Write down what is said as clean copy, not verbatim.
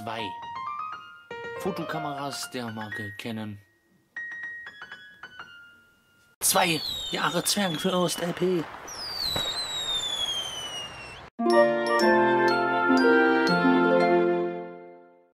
2. Fotokameras der Marke Canon. 2 Jahre Zwergenfürst LP.